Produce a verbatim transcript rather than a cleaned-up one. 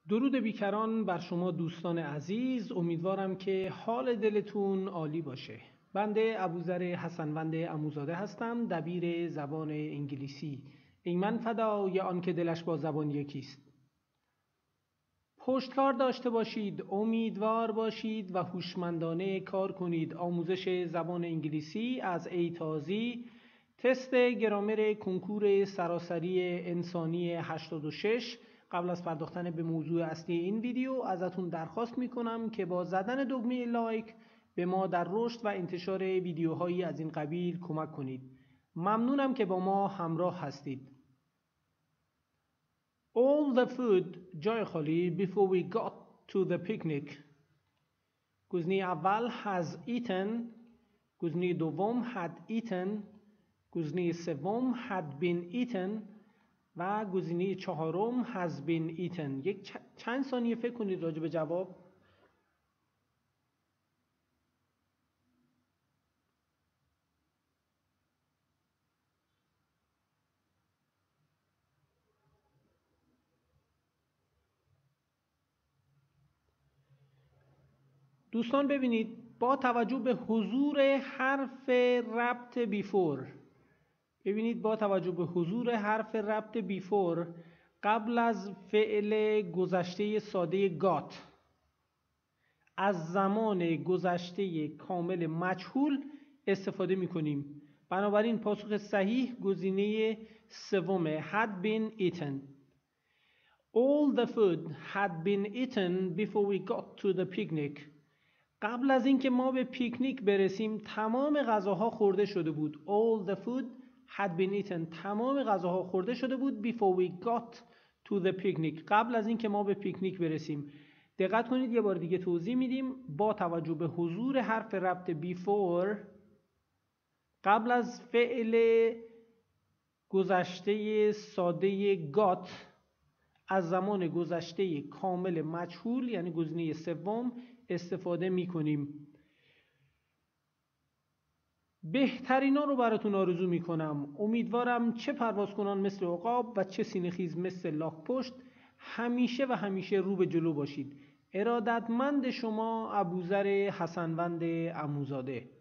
درود بیکران بر شما دوستان عزیز. امیدوارم که حال دلتون عالی باشه. بنده ابوذر حسنوند عموزاده هستم، دبیر زبان انگلیسی. ای من فدای آن که دلش با زبان یکیست. پشتکار داشته باشید، امیدوار باشید و هوشمندانه کار کنید. آموزش زبان انگلیسی از ای تا زی، تست گرامر کنکور سراسری انسانی هشتاد و شش. قبل از پرداختن به موضوع اصلی این ویدیو ازتون درخواست میکنم که با زدن دکمه لایک به ما در رشد و انتشار ویدیوهایی از این قبیل کمک کنید. ممنونم که با ما همراه هستید. All the food جای خالی before we got to the picnic. گزینه اول has eaten، گزینه دوم had eaten، گزینه سوم had been eaten و گزینه چهارم has been eaten. یک چند ثانیه فکر کنید راجع به جواب. دوستان ببینید، با توجه به حضور حرف ربط بیفور، ببینید با توجه به حضور حرف ربط بیفور قبل از فعل گذشته ساده گات از زمان گذشته کامل مجهول استفاده می کنیم. بنابراین پاسخ صحیح گزینه سوم had been eaten. All the food had been eaten before we got to the picnic. قبل از اینکه ما به پیکنیک برسیم تمام غذاها خورده شده بود. All the food had been eaten. تمام غذاها خورده شده بود before we got to the picnic. قبل از اینکه ما به پیکنیک برسیم. دقت کنید، یه بار دیگه توضیح میدیم. با توجه به حضور حرف ربط before قبل از فعل گذشته ساده got از زمان گذشته کامل مجهول یعنی گزینه سوم استفاده می کنیم. بهترینا رو براتون آرزو می کنم. امیدوارم چه پروازکنان مثل عقاب و چه سینه‌خیز مثل لاک پشت همیشه و همیشه رو به جلو باشید. ارادتمند شما ابوذر حسنوند عموزاده.